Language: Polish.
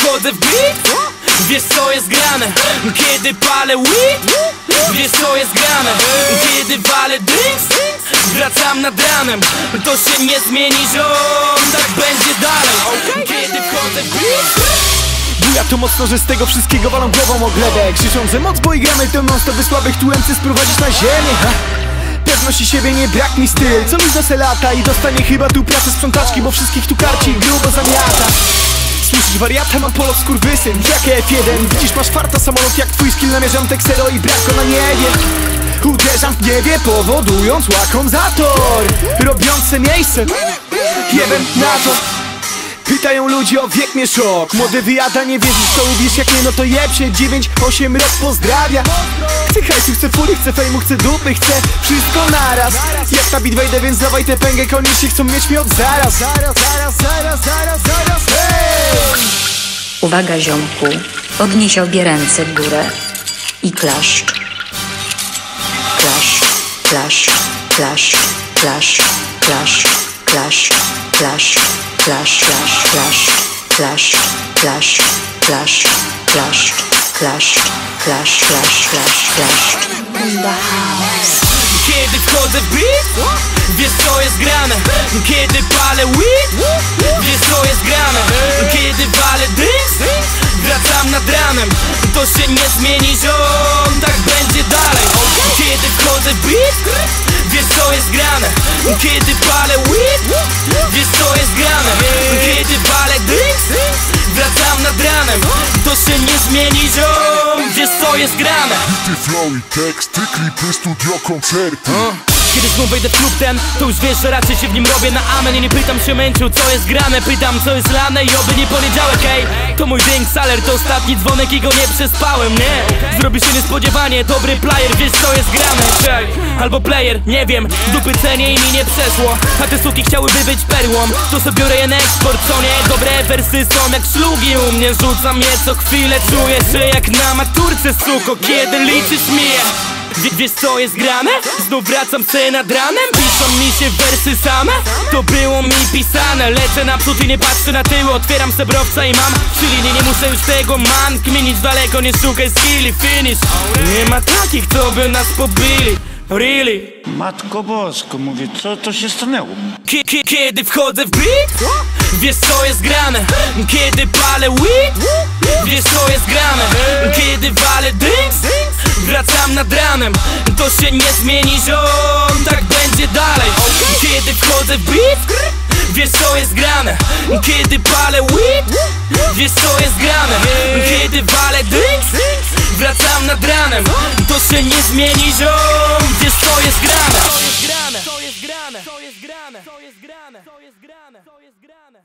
wchodzę w beat, wiesz co jest grane. Kiedy palę weed, wiesz co jest grane. Kiedy walę drinks, wracam nad ranem. To się nie zmieni, ziom, tak będzie dalej. Kiedy wchodzę w beat, buja to mocno, że z tego wszystkiego walą głową o glebę, krzycząc, że moc, bo i gramy to non stop, by słabych tu MC sprowadzić na ziemię. Pewności siebie, nie brak mi styl, co mi za lata i dostanie chyba tu pracę sprzątaczki, bo wszystkich tu karci grubo zamiata. Słyszysz wariata, mam polot skurwysyn, jak F1. Widzisz, masz farta, samolot jak twój skill, namierzam Texero i brak go na niebie. Uderzam w niebie, powodując łakomzator, robiące miejsce, jebem na to. Pytają ludzie o wiek, mnie szok. Młody wyjada, nie wierzysz, to uwierz, jak nie, no to jeb się. 9-8 rok pozdrawia. Chcę hajsu, chcę fury, chcę fejmu, chcę dupy, chcę wszystko naraz. Jak na beat wejdę, więc dawaj tę pęgę, koniecznie chcą mieć mnie od zaraz. Hey! Uwaga ziomku, podnieś obie ręce w górę i klaszcz. Klaszcz, klaszcz, klaszcz, klaszcz, klaszcz, klaszcz, klaszcz. Clash, clash, clash, clash, clash, clash, clash, clash, clash, clash, clash, in the house. Kiedy wchodzę w beat, wiesz co jest grane. Kiedy palę weed, wiesz co jest grane. Kiedy walę drinks, wracam nad ranem. To się nie zmieni, ziom, tak będzie dalej. Kiedy wchodzę w beat, wiesz co jest grane. Kiedy palę weed, wiesz co jest grane. Kiedy walę drinks, wracam nad ranem. To się nie zmieni, ziom, wiesz co jest grane. Bity flow i teksty, klipy, studio, koncerty. Kiedy znów wejdę w klub ten, to już wiesz, że raczej się w nim robię na amen. I nie pytam się męciu, co jest grane, pytam co jest lane i oby nie poniedziałek, ej. To mój drinks alert, to ostatni dzwonek i go nie przespałem, nie. Zrobi się niespodziewanie, dobry player, wiesz co jest grane. Albo player, nie wiem, dupy cenię i mi nie przeszło. A te suki chciałyby być perłą, to sobie biorę je na eksport, co nie. Dobre wersy są jak szlugi u mnie, rzucam je co chwilę. Czuję się jak na maturce, suko, kiedy liczysz mi je. Wiesz co jest grane? Znów wracam se nad ranem. Piszą mi się wersy same, to było mi pisane. Lecę naprzód i nie patrzę na tył. Otwieram se browca i mam chwili, nie muszę już tego man kminić. Daleko nie szukaj skilli, finish. Nie ma takich, co by nas pobili. Really? Matko Bosko, mówię, co to się stanęło? Kiedy wchodzę w beat, wiesz co jest grane. Kiedy palę weed, wiesz co jest grane. Kiedy walę drinks, wracam nad ranem. To się nie zmieni, ziom, tak będzie dalej. Kiedy wchodzę w beat, wiesz co jest grane. Kiedy palę weed, wiesz co jest grane. Kiedy walę drinks, wracam nad ranem. To się nie zmieni, ziom, wiesz co jest grane. Co jest grane, co jest grane, co jest grane, co jest grane, co jest grane, co jest grane.